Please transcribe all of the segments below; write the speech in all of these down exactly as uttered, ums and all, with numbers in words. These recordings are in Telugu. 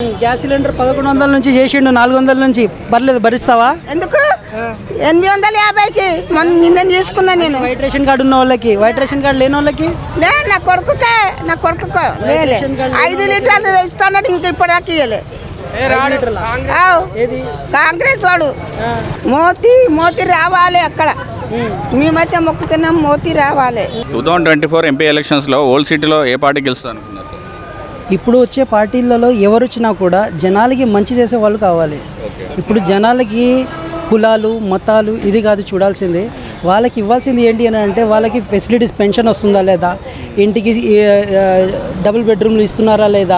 గ్యాస్ సిలిండర్ పదకొండు వందల నుంచి చేసిండు నాలుగు వందల నుంచి పర్లేదు భరిస్తావా? ఎందుకు ఎనిమిది వందల యాభైకి మనం నిన్న తీసుకున్నా నేను. వైట్ రేషన్ కార్డు ఉన్న వాళ్ళకి, వైట్ రేషన్ కార్డు లేని వాళ్ళకి లే నా కొడుకుకే నా కొడుకు లేలే ఐదు లీటర్లు ఇస్తాడు ఇంకా ఇప్పటిదాకా ఇయ్యలే. కాంగ్రెస్ వాడు మోతీ మోతీ రావాలి అక్కడ మేమైతే మొక్కుతున్నాం మోతీ రావాలి. Two thousand twenty four MP ఎలక్షన్స్లో ఓల్డ్ సిటీలో ఏ పార్టీ గెలుస్తుంది అనుకున్నారు సార్? ఇప్పుడు వచ్చే పార్టీలలో ఎవరు వచ్చినా కూడా జనాలకి మంచి చేసే వాళ్ళు కావాలి. ఇప్పుడు జనాలకి కులాలు మతాలు ఇది కాదు చూడాల్సింది, వాళ్ళకి ఇవ్వాల్సింది ఏంటి అని అంటే వాళ్ళకి ఫెసిలిటీస్, పెన్షన్ వస్తుందా లేదా, ఇంటికి డబుల్ బెడ్రూమ్లు ఇస్తున్నారా లేదా,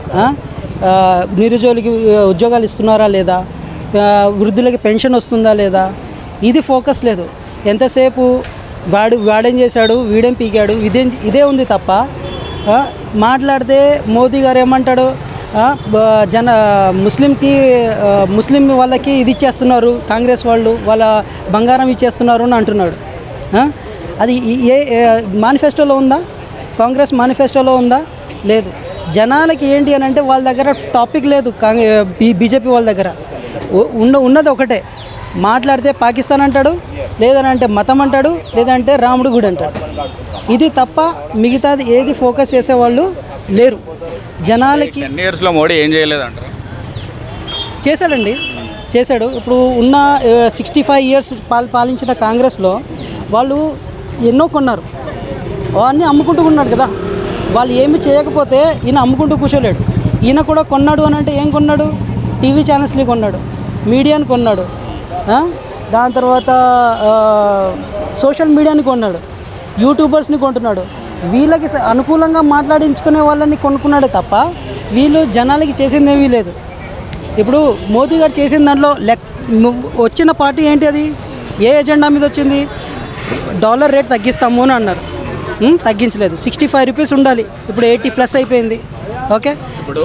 నిరుద్యోగులకి ఉద్యోగాలు ఇస్తున్నారా లేదా, వృద్ధులకి పెన్షన్ వస్తుందా లేదా, ఇది ఫోకస్ లేదు. ఎంతసేపు వాడు వాడేం చేశాడు వీడేం పీకాడు ఇదే ఇదే ఉంది తప్ప మాట్లాడితే మోదీ గారు ఏమంటాడు, జన ముస్లింకి ముస్లిం వాళ్ళకి ఇది ఇచ్చేస్తున్నారు కాంగ్రెస్ వాళ్ళు, వాళ్ళ బంగారం ఇచ్చేస్తున్నారు అని అంటున్నాడు. అది ఏ మేనిఫెస్టోలో ఉందా? కాంగ్రెస్ మేనిఫెస్టోలో ఉందా? లేదు. జనాలకి ఏంటి అని అంటే వాళ్ళ దగ్గర టాపిక్ లేదు. బీజేపీ వాళ్ళ దగ్గర ఉన్న ఉన్నది ఒకటే, మాట్లాడితే పాకిస్తాన్ అంటాడు, లేదని అంటే మతం అంటాడు, లేదంటే రాముడు గుడి అంటాడు. ఇది తప్ప మిగతాది ఏది ఫోకస్ చేసేవాళ్ళు లేరు. జనాలకి టెన్ ఇయర్స్లో మోడీ ఏం చేయలేదంటారు? చేశాడండి, చేశాడు. ఇప్పుడు ఉన్న సిక్స్టీ ఫైవ్ ఇయర్స్ పాల్ పాలించిన కాంగ్రెస్లో వాళ్ళు ఎన్నో కొన్నారు, అన్నీ అమ్ముకుంటూ ఉన్నాడు కదా. వాళ్ళు ఏమి చేయకపోతే ఈయన అమ్ముకుంటూ కూర్చోలేడు. ఈయన కూడా కొన్నాడు అని అంటే ఏం కొన్నాడు? టీవీ ఛానల్స్ని కొన్నాడు, మీడియాని కొన్నాడు, దాని తర్వాత సోషల్ మీడియాని కొన్నాడు, యూట్యూబర్స్ని కొంటున్నాడు. వీళ్ళకి అనుకూలంగా మాట్లాడించుకునే వాళ్ళని కొనుక్కున్నాడే తప్ప వీళ్ళు జనాలకి చేసిందేమీ లేదు. ఇప్పుడు మోదీ గారు చేసిన దాంట్లో లెక్ వచ్చిన పార్టీ ఏంటి? అది ఏ ఎజెండా మీద వచ్చింది? డాలర్ రేట్ తగ్గిస్తాము అని అన్నారు, తగ్గించలేదు. సిక్స్టీ ఫైవ్ రూపీస్ ఉండాలి, ఇప్పుడు ఎయిటీ ప్లస్ అయిపోయింది. ఓకే, ఇప్పుడు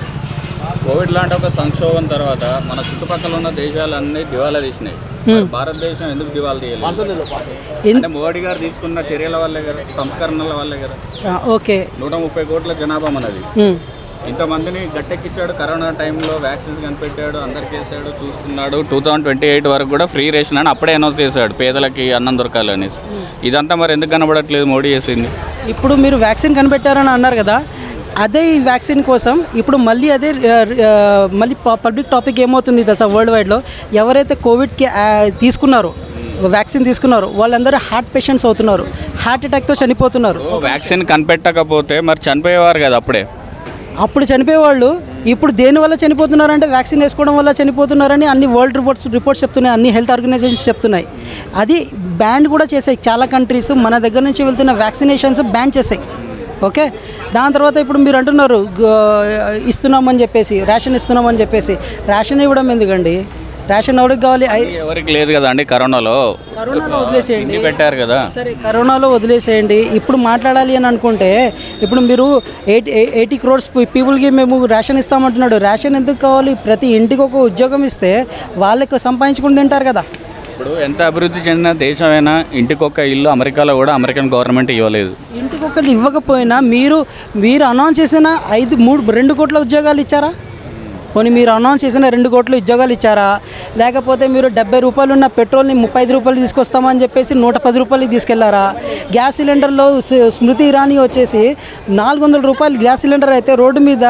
కోవిడ్ లాంటి ఒక సంక్షోభం తర్వాత మన చుట్టుపక్కల ఉన్న దేశాలన్నీ దివాలా తీసినాయి. భారతదేశం ఎందుకు దివాలా తీయలేదు? అంటే మోడీ గారు తీసుకున్న చర్యల వల్లే కదా, సంస్కరణల వల్లే కదా. ఓకే, నూట ముప్పై కోట్ల జనాభా మనది. ఇంతమందిని గట్టెక్కించాడు, కరోనా టైంలో వ్యాక్సిన్స్ కనిపెట్టాడు, అందరికి వేసాడు, చూసుకున్నాడు. టూ థౌసండ్ ట్వంటీ ఎయిట్ వరకు కూడా ఫ్రీ రేషన్ అని అప్పుడే అనౌన్స్ చేశాడు, పేదలకి అన్నం దొరకాలి అనేసి. ఇదంతా మరి ఎందుకు కనబడట్లేదు మోడీ చేసింది? ఇప్పుడు మీరు వ్యాక్సిన్ కనిపెట్టారని అన్నారు కదా, అదే ఈ వ్యాక్సిన్ కోసం ఇప్పుడు మళ్ళీ అదే మళ్ళీ పబ్లిక్ టాపిక్ ఏమవుతుంది తెలుసా? వరల్డ్ వైడ్లో ఎవరైతే కోవిడ్కి తీసుకున్నారో, వ్యాక్సిన్ తీసుకున్నారు, వాళ్ళందరూ హార్ట్ పేషెంట్స్ అవుతున్నారు, హార్ట్ అటాక్తో చనిపోతున్నారు. వ్యాక్సిన్ కనిపెట్టకపోతే మరి చనిపోయేవారు కదా అప్పుడే. అప్పుడు చనిపోయేవాళ్ళు ఇప్పుడు దేనివల్ల చనిపోతున్నారంటే వ్యాక్సిన్ వేసుకోవడం వల్ల చనిపోతున్నారని అన్ని వరల్డ్ రిపోర్ట్స్ రిపోర్ట్స్ చెప్తున్నాయి, అన్ని హెల్త్ ఆర్గనైజేషన్స్ చెప్తున్నాయి. అది బ్యాన్ కూడా చేసాయి చాలా కంట్రీస్. మన దగ్గర నుంచి వెళ్తున్న వ్యాక్సినేషన్స్ బ్యాన్ చేసాయి. ఓకే, దాని తర్వాత ఇప్పుడు మీరు అంటున్నారు ఇస్తున్నామని చెప్పేసి, రేషన్ ఇస్తున్నామని చెప్పేసి. రేషన్ ఇవ్వడం ఎందుకండి? రేషన్ ఎవరికి కావాలి? ఎవరికి లేదు కదా అండి. కరోనాలో కరోనాలో వదిలేసేయండి, పెట్టారు కదా. సరే, కరోనాలో వదిలేసేయండి. ఇప్పుడు మాట్లాడాలి అని అనుకుంటే ఇప్పుడు మీరు ఎయిటీ ఎయిటీ క్రోర్స్ పీపుల్కి మేము రేషన్ ఇస్తామంటున్నాడు. రేషన్ ఎందుకు కావాలి? ప్రతి ఇంటికి ఒక ఉద్యోగం ఇస్తే వాళ్ళకి సంపాదించుకుని తింటారు కదా. ఇప్పుడు ఎంత అభివృద్ధి చెందిన దేశమైనా ఇంటికొక ఇల్లు అమెరికాలో కూడా అమెరికన్ గవర్నమెంట్ ఇవ్వలేదు. ఇంటికొకరు ఇవ్వకపోయినా మీరు మీరు అనౌన్స్ చేసిన ఐదు మూడు రెండు కోట్ల ఉద్యోగాలు ఇచ్చారా? పోనీ మీరు అనౌన్స్ చేసిన రెండు కోట్ల ఉద్యోగాలు ఇచ్చారా? లేకపోతే మీరు డెబ్బై రూపాయలు ఉన్న పెట్రోల్ని ముప్పై ఐదు రూపాయలు తీసుకొస్తామని చెప్పేసి నూట పది రూపాయలకి తీసుకెళ్లారా? గ్యాస్ సిలిండర్లో స్మృతి ఇరానీ వచ్చేసి నాలుగు వందల రూపాయలు గ్యాస్ సిలిండర్ అయితే రోడ్డు మీద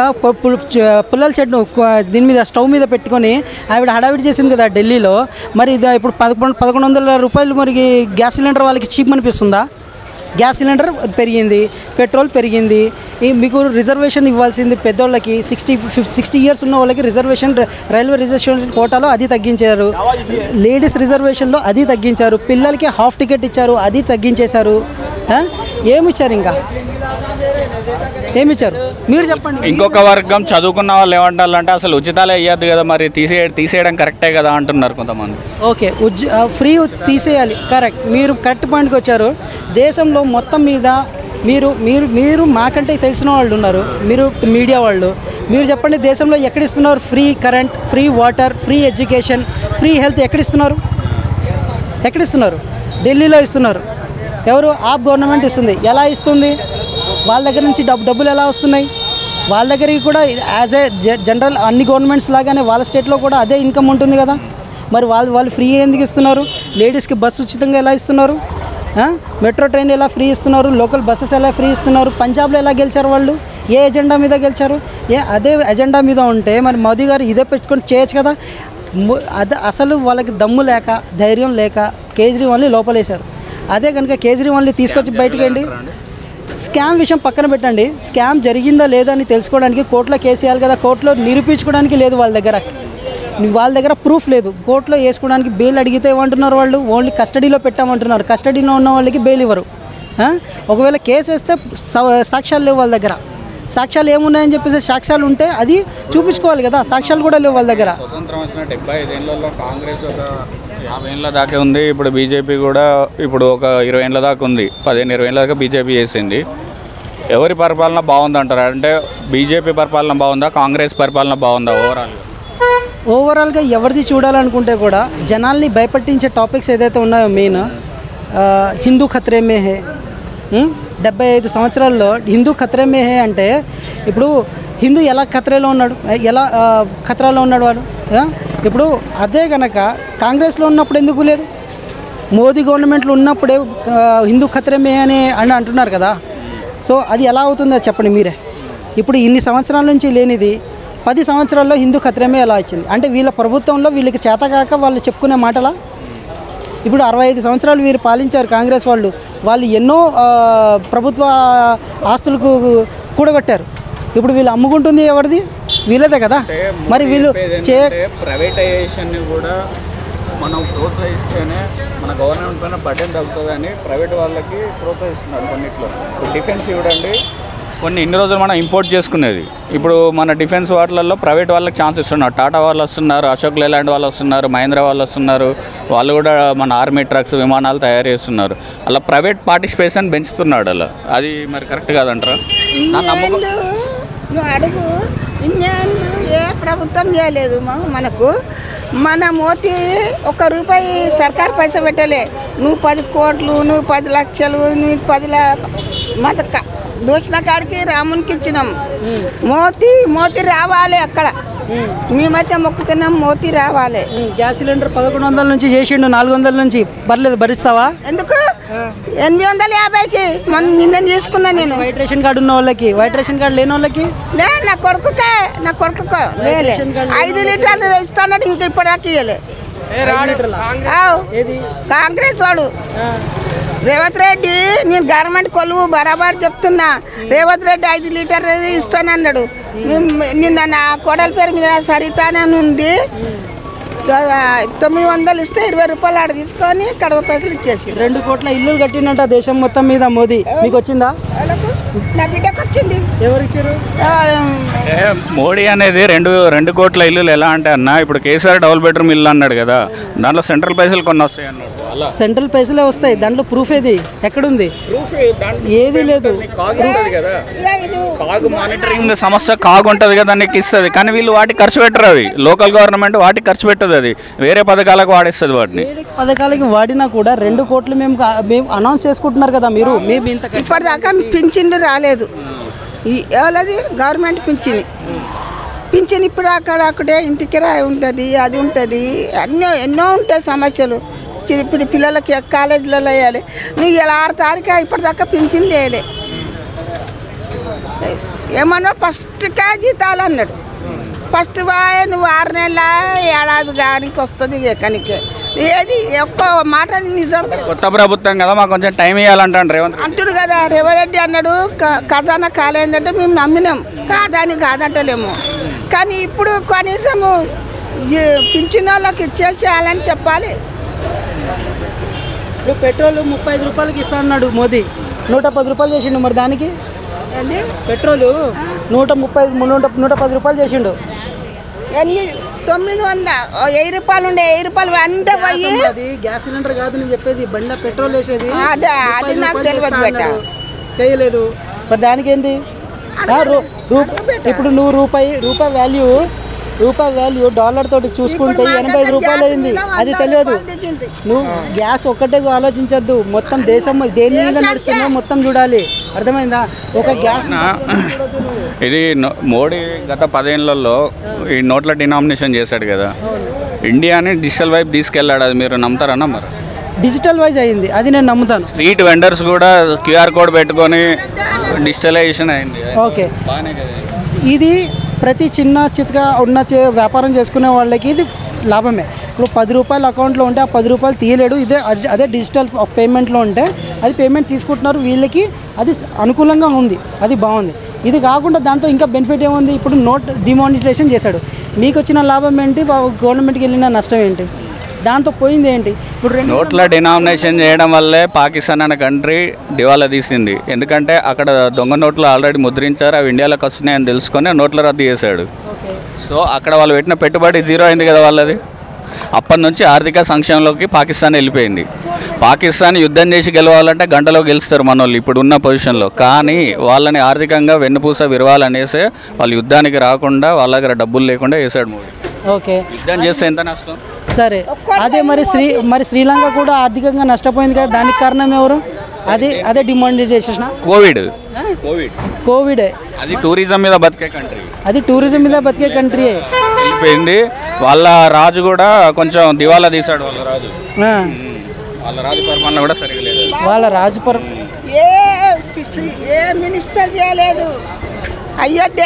పుల్లల చెట్టు దీని మీద స్టవ్ మీద పెట్టుకొని ఆవిడ హడావిడి చేసింది కదా ఢిల్లీలో. మరి ఇది ఇప్పుడు పదకొండు పదకొండు వందల రూపాయలు మరి గ్యాస్ సిలిండర్ వాళ్ళకి చీప్ అనిపిస్తుందా? గ్యాస్ సిలిండర్ పెరిగింది, పెట్రోల్ పెరిగింది. మీకు రిజర్వేషన్ ఇవ్వాల్సింది పెద్దోళ్ళకి, సిక్స్టీ ఫిఫ్టీ సిక్స్టీ ఇయర్స్ ఉన్న వాళ్ళకి రిజర్వేషన్ రైల్వే రిజర్వేషన్ కోటాలో అది తగ్గించారు, లేడీస్ రిజర్వేషన్లో అది తగ్గించారు, పిల్లలకి హాఫ్ టికెట్ ఇచ్చారు, అది తగ్గించేశారు. ఏమిచ్చారు? ఇంకా ఏమిచ్చారు మీరు చెప్పండి. ఇంకొక వర్గం చదువుకున్న వాళ్ళు ఏమంటారంటే అసలు ఉచితాలే ఇవ్వద్దు కదా, మరి తీసే తీసేయడం కరెక్టే కదా అంటున్నారు కొంతమంది. ఓకే, ఉజ్ ఫ్రీ తీసేయాలి, కరెక్ట్. మీరు కరెక్ట్ పాయింట్కి వచ్చారు. దేశంలో మొత్తం మీద మీరు మీరు మీరు మాకంటే తెలిసిన వాళ్ళు ఉన్నారు, మీరు మీడియా వాళ్ళు, మీరు చెప్పండి దేశంలో ఎక్కడిస్తున్నారు free current, free water, free education, free health ఎక్కడిస్తున్నారు? ఎక్కడిస్తున్నారు? ఢిల్లీలో ఇస్తున్నారు. ఎవరు? ఆప్ గవర్నమెంట్ ఇస్తుంది. ఎలా ఇస్తుంది? వాళ్ళ దగ్గర నుంచి డబ్బు డబ్బులు ఎలా వస్తున్నాయి? వాళ్ళ దగ్గరికి కూడా యాజ్ ఏ జనరల్ అన్ని గవర్నమెంట్స్ లాగానే వాళ్ళ స్టేట్లో కూడా అదే ఇన్కమ్ ఉంటుంది కదా. మరి వాళ్ళు వాళ్ళు ఫ్రీ ఎందుకు ఇస్తున్నారు? లేడీస్కి బస్సు ఉచితంగా ఎలా ఇస్తున్నారు? మెట్రో ట్రైన్ ఎలా ఫ్రీ ఇస్తున్నారు? లోకల్ బస్సెస్ ఎలా ఫ్రీ ఇస్తున్నారు? పంజాబ్లో ఎలా గెలిచారు వాళ్ళు? ఏ ఎజెండా మీద గెలిచారు? ఏ అదే ఎజెండా మీద ఉంటే మరి మోదీ గారు ఇదే పెట్టుకొని చేయొచ్చు కదా. అదే అసలు వాళ్ళకి దమ్ము లేక ధైర్యం లేక కేజ్రీవాల్ని లోపలేశారు. అదే కనుక కేజ్రీవాల్ని తీసుకొచ్చి బయటకండి. స్కామ్ విషయం పక్కన పెట్టండి, స్కామ్ జరిగిందా లేదా అని తెలుసుకోవడానికి కోర్టులో కేసు వేయాలి కదా. కోర్టులో నిరూపించుకోవడానికి లేదు వాళ్ళ దగ్గర, వాళ్ళ దగ్గర ప్రూఫ్ లేదు. కోర్టులో వేసుకోవడానికి బెయిల్ అడిగితే ఏమంటున్నారు వాళ్ళు? ఓన్లీ కస్టడీలో పెట్టామంటున్నారు. కస్టడీలో ఉన్న వాళ్ళకి బెయిల్ ఇవ్వరు. ఒకవేళ కేసు వేస్తే సాక్ష్యాలు లేవు వాళ్ళ దగ్గర. సాక్ష్యాలు ఏమున్నాయని చెప్పేసి సాక్ష్యాలు ఉంటే అది చూపించుకోవాలి కదా. సాక్ష్యాలు కూడా లేవు వాళ్ళ దగ్గర. స్వతంత్రం వచ్చిన డెబ్బై ఐదేళ్లలో కాంగ్రెస్ ఒక యాభై ఏళ్ళ దాకా ఉంది. ఇప్పుడు బీజేపీ కూడా ఇప్పుడు ఒక ఇరవై ఏళ్ళ దాకా ఉంది. పదిహేను ఇరవై ఏళ్ళ దాకా బీజేపీ చేసింది. ఎవరి పరిపాలన బాగుందంటారు? అంటే బీజేపీ పరిపాలన బాగుందా, కాంగ్రెస్ పరిపాలన బాగుందా? ఓవరాల్ ఓవరాల్గా ఎవరిది చూడాలనుకుంటే కూడా జనాల్ని భయపట్టించే టాపిక్స్ ఏదైతే ఉన్నాయో మెయిన్ హిందూ ఖత్రే మే హే, డెబ్బై ఐదు సంవత్సరాల్లో హిందూ ఖత్రే మే హే అంటే ఇప్పుడు హిందూ ఎలా ఖత్రేలో ఉన్నాడు, ఎలా ఖత్రాలో ఉన్నాడు వాడు. ఇప్పుడు అదే కనుక కాంగ్రెస్లో ఉన్నప్పుడు ఎందుకు లేదు? మోదీ గవర్నమెంట్లో ఉన్నప్పుడే హిందూ ఖత్రే మే అని అని అంటున్నారు కదా. సో అది ఎలా అవుతుందో చెప్పండి మీరే. ఇప్పుడు ఇన్ని సంవత్సరాల నుంచి లేనిది పది సంవత్సరాల్లో హిందూ ఖత్రమే ఎలా వచ్చింది అంటే వీళ్ళ ప్రభుత్వంలో వీళ్ళకి చేతకాక వాళ్ళు చెప్పుకునే మాటలా? ఇప్పుడు అరవై ఐదు సంవత్సరాలు వీరు పాలించారు కాంగ్రెస్ వాళ్ళు. వాళ్ళు ఎన్నో ప్రభుత్వ ఆస్తులకు కూడగట్టారు. ఇప్పుడు వీళ్ళు అమ్ముకుంటుంది ఎవరిది? వీళ్ళదే కదా. మరి వీళ్ళు చే ప్రైవేటైజేషన్ని కూడా మనం ప్రోత్సహిస్తేనే మన గవర్నమెంట్ పైన బడ్డెన్ తగ్గుతుందని ప్రైవేట్ వాళ్ళకి ప్రోత్సహిస్తున్నారు కొన్నిట్లో. డిఫెన్స్ చూడండి, కొన్ని ఇన్ని రోజులు మనం ఇంపోర్ట్ చేసుకునేది ఇప్పుడు మన డిఫెన్స్ వాటిలలో ప్రైవేట్ వాళ్ళకి ఛాన్స్ ఇస్తున్నారు. టాటా వాళ్ళు వస్తున్నారు, అశోక్ లేలాండ్ వాళ్ళు వస్తున్నారు, మహేంద్ర వాళ్ళు వస్తున్నారు. వాళ్ళు కూడా మన ఆర్మీ ట్రక్స్ విమానాలు తయారు చేస్తున్నారు. అలా ప్రైవేట్ పార్టిసిపేషన్ పెంచుతున్నాడు. అలా అది మరి కరెక్ట్ కాదంటారా? నువ్వు అడుగు, ఇన్నేళ్ళు ఏ ప్రభుత్వం చేయలేదు మనకు. మన మోతీ ఒక రూపాయి సర్కారు పైసా పెట్టలే. నువ్వు పది కోట్లు, నువ్వు పది లక్షలు, నువ్వు పది మన దోచిన కాడికి రామునికి ఇచ్చినాం. మోతీ మోతీ రావాలి అక్కడ. మేమైతే మొక్కుతున్నాం మోతీ రావాలి. గ్యాస్ సిలిండర్ పదకొండు వందల నుంచి చేసిండు నాలుగు వందల నుంచి. పర్లేదు, భరిస్తావా? ఎందుకు ఎనిమిది వందల యాభైకి మనం నిన్న తీసుకున్నా నేను. వైట్ రేషన్ కార్డు ఉన్న వాళ్ళకి, వైట్ రేషన్ కార్డు లేని వాళ్ళకి లే, నా కొడుకుకే నా కొడుకు లేలే ఐదు లీటర్లు ఇస్తాడు. ఇంకా ఇప్పటిదాకా ఇయ్యలే. కాంగ్రెస్ వాడు రేవంత్ రెడ్డి, నేను గవర్నమెంట్ కొలువు బరాబర్ చెప్తున్నా. రేవంత్ రెడ్డి ఐదు లీటర్ ఇస్తానన్నాడు. నిన్న నా కోడల పేరు మీద సరితానే ఉంది. తొమ్మిది వందలు ఇస్తే ఇరవై రూపాయలు ఆడ తీసుకొని కడవ పైసలు ఇచ్చేసి రెండు కోట్ల ఇల్లు కట్టినట్ట దేశం మొత్తం మీద మోదీ. మీకు వచ్చిందా? నా బిడ్డకు వచ్చింది. ఎవరు ఇచ్చారు? మోడీ అనేది రెండు రెండు కోట్ల ఇల్లులు ఎలా అంటే అన్న, ఇప్పుడు కేసీఆర్ డబుల్ బెడ్రూమ్ ఇల్లు అన్నాడు కదా, దాంట్లో సెంట్రల్ పైసలు కొన్ని వస్తాయి అన్నాడు. సెంట్రల్ పైసలే వస్తాయి, దాంట్లో ప్రూఫ్ ఏది? ఎక్కడుంది? ఏది లేదు. కాగు మానిటరింగ్ సంస్థ కాగు ఉంటుంది కదా, దానికి ఇస్తుంది. కానీ వీళ్ళు వాటికి ఖర్చు పెట్టరు. అవి లోకల్ గవర్నమెంట్ వాటికి ఖర్చు పెట్టదు. అది వేరే పథకాలకు వాడిస్తుంది. వాటిని పథకాలకి వాడినా కూడా రెండు కోట్లు మేము మేము అనౌన్స్ చేసుకుంటున్నారు కదా మీరు. మేము ఇంత ఇప్పటిదాకా పింఛన్లు రాలేదు. ఎవరది? గవర్నమెంట్ పింఛన్ పింఛన్ ఇప్పుడు అక్కడ అక్కడే ఇంటికి రాయి ఉంటుంది, అది ఉంటుంది, ఎన్నో ఎన్నో ఉంటాయి సమస్యలు. ఇప్పుడు పిల్లలకి కాలేజీలలో వేయాలి. నువ్వు ఇలా ఆరు తారీఖు ఇప్పటిదాకా పింఛన్ లేలే. ఏమన్నాడు? ఫస్ట్గా జీతాలు అన్నాడు. ఫస్ట్ బాయ్ నువ్వు ఆరు నెలల ఏడాది గానికి వస్తుంది ఎక్కడికి. ఏది ఒక్క మాట నిజం. కొత్త ప్రభుత్వం కదా, మాకు కొంచెం టైం ఇవ్వాలంటాడు రేవంత్ అంటుడు కదా. రేవంత్ రెడ్డి అన్నాడు ఖజానా కాలేదంటే మేము నమ్మినాం, కాదని కాదంటలేము. కానీ ఇప్పుడు కనీసము పింఛన్ వాళ్ళకి ఇచ్చేసేయాలని చెప్పాలి. ఇప్పుడు పెట్రోల్ ముప్పై ఐదు రూపాయలకి ఇస్తా అన్నాడు మోదీ, నూట పది రూపాయలు చేసిండు. మరి దానికి పెట్రోల్ నూట ముప్పై నూట నూట పది రూపాయలు చేసిండు. ఎన్ని తొమ్మిది వంద వెయ్యి రూపాయలు ఉండే వెయ్యి రూపాయలు అంతా పోయి. అది గ్యాస్ సిలిండర్ కాదు నేను చెప్పేది, బండ పెట్రోల్ వేసేది. అదే అది నాకు తెలియదు బెట్ట చేయలేదు. మరి దానికి ఏంది? ఇప్పుడు నువ్వు రూపాయి రూపాయి వాల్యూ రూపాయి వాల్యూ డాలర్ తోటి చూసుకుంటే ఎనభై ఐదు రూపాయలు అయింది. అది తెలియదు. నువ్వు గ్యాస్ ఒక్కటే ఆలోచించద్దు, మొత్తం దేశం దేని మీద నడుస్తుందో మొత్తం చూడాలి. అర్థమైందా? ఒక గ్యాస్ ఇది నో- మోడీ గత పదేళ్లలో ఈ నోట్ల డినామినేషన్ చేశాడు కదా, ఇండియాని డిజిటల్ వైపు తీసుకెళ్ళాడు. అది మీరు నమ్ముతారన్నా? మరి డిజిటల్ వైజ్ అయింది, అది నేను నమ్ముతాను. స్ట్రీట్ వెండర్స్ కూడా క్యూఆర్ కోడ్ పెట్టుకొని డిజిటలైజేషన్ అయింది. ఓకే, బాగానే కదా. ఇది ప్రతి చిన్న చితగా ఉన్న చే- వ్యాపారం చేసుకునే వాళ్ళకి ఇది లాభమే. ఇప్పుడు పది రూపాయలు అకౌంట్లో ఉంటే ఆ పది రూపాయలు తీయలేడు. ఇదే అడ్- అదే డిజిటల్ పేమెంట్లో ఉంటే అది పేమెంట్ తీసుకుంటున్నారు, వీళ్ళకి అది అనుకూలంగా ఉంది, అది బాగుంది. ఇది కాకుండా దాంతో ఇంకా బెనిఫిట్ ఏముంది? ఇప్పుడు నోట్ డిమానిటైజేషన్ చేశాడు, మీకు వచ్చిన లాభం ఏంటి? గవర్నమెంట్కి వెళ్ళిన నష్టం ఏంటి? దాంతో పోయింది ఏంటి? ఇప్పుడు రెండు నోట్ల డినామినేషన్ చేయడం వల్లే పాకిస్తాన్ అనే కంట్రీ దివాలా తీసింది. ఎందుకంటే అక్కడ దొంగ నోట్లు ఆల్రెడీ ముద్రించారు, అవి ఇండియాలోకి వస్తున్నాయని తెలుసుకొని నోట్ల రద్దు చేశాడు. సో అక్కడ వాళ్ళు పెట్టిన పెట్టుబడి జీరో అయింది కదా వాళ్ళది. అప్పటి నుంచి ఆర్థిక సంక్షేమంలోకి పాకిస్తాన్ వెళ్ళిపోయింది. పాకిస్తాన్ యుద్ధం చేసి గెలవాలంటే గంటలో గెలుస్తారు మన వాళ్ళు ఇప్పుడు ఉన్న పొజిషన్లో. కానీ వాళ్ళని ఆర్థికంగా వెన్నుపూస విరవాలనేసే వాళ్ళు యుద్ధానికి రాకుండా వాళ్ళ దగ్గర డబ్బులు లేకుండా వేసాడు మోడీ. ఓకే, యుద్ధం చేస్తే ఎంత నష్టం? సరే, అదే మరి శ్రీ మరి శ్రీలంక కూడా ఆర్థికంగా నష్టపోయింది కదా, దానికి కారణం ఎవరు? అదే అదే డిమానిటైజేషన్, కోవిడ్ కోవిడ్ కోవిడ్. అది టూరిజం మీద బతికే కంట్రీ, అది టూరిజం మీద బతికే కంట్రీ. వెళ్ళిపోయింది. వాళ్ళ రాజు కూడా కొంచెం దివాలా తీశాడు. వాళ్ళ రాజు వాళ్ళ రాజు పరిపాలన కూడా సరిగా లేదు. వాళ్ళ రాజుపరం ఏ పిసి- ఏ మినిస్టర్ చేయలేదు. అయోధ్య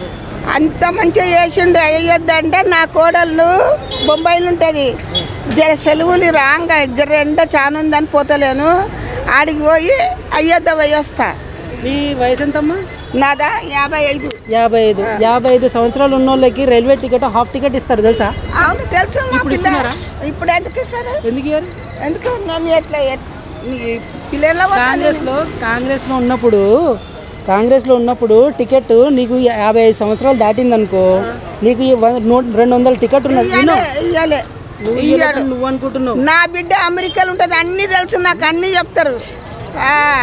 అంత మంచిగా చేసిండు. అయోధ్య అంటే నా కోడళ్ళు బొంబాయిలో ఉంటుంది. జర సెలవులు రాంగా ఇద్దరు ఎండ చాలా ఉందని పోతలేను, ఆడికి పోయి అయోధ్య పోయి వస్తా. మీ వయసు ఎంతమ్మా? నాదా యాభై ఐదు. యాభై ఐదు యాభై ఐదు సంవత్సరాలు ఉన్న వాళ్ళకి రైల్వే టికెట్ హాఫ్ టికెట్ ఇస్తారు తెలుసా? అవును తెలుసు. మా ఇప్పుడు పిల్ల- ఇస్తున్నారా? ఇప్పుడు ఎందుకు ఇస్తారు? ఎందుకు ఇయ్యరు? ఎందుకు నేను ఎట్లా ఎట్- ఈ పిల్లల కాంగ్రెస్లో కాంగ్రెస్లో ఉన్నప్పుడు కాంగ్రెస్లో ఉన్నప్పుడు టికెట్ నీకు యాభై ఐదు సంవత్సరాలు దాటిందనుకో, నీకు ఈ వ- నూట రెండు వందల టికెట్ ఉన్నది. ఇయ్యాలే ఇయ్యాలే నువ్వు ఇయ్యాడు. ఇయ్యలేదని నువ్వు అనుకుంటున్నావు. నా బిడ్డ అమెరికాలో ఉంటుంది, అన్నీ తెలుసు నాకు, అన్నీ చెప్తారు. ఆ.